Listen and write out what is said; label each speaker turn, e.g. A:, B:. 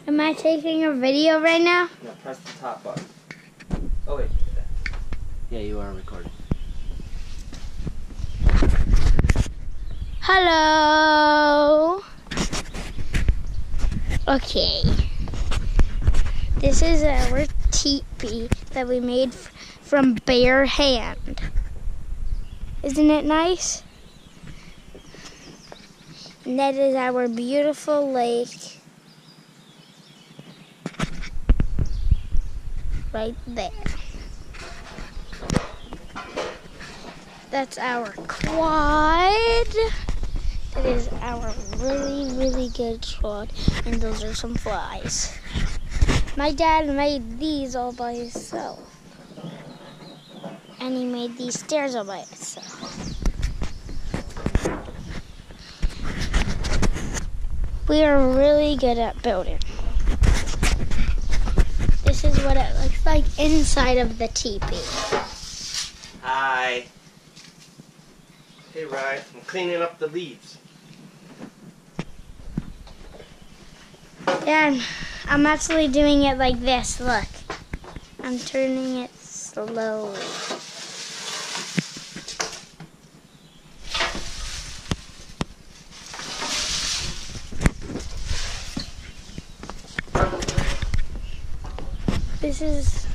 A: Am I taking a video right now?
B: No, press the top button. Oh wait. Yeah, you are recording.
A: Hello. Okay. This is our teepee that we made from bare hand. Isn't it nice? And that is our beautiful lake. Right there. That's our quad. That is our really, really good quad. And those are some flies. My dad made these all by himself. And he made these stairs all by himself. We are really good at building. This is what it looks like inside of the teepee.
B: Hi. Hey, Ryan. I'm cleaning up the leaves.
A: And I'm actually doing it like this. Look. I'm turning it slowly. This is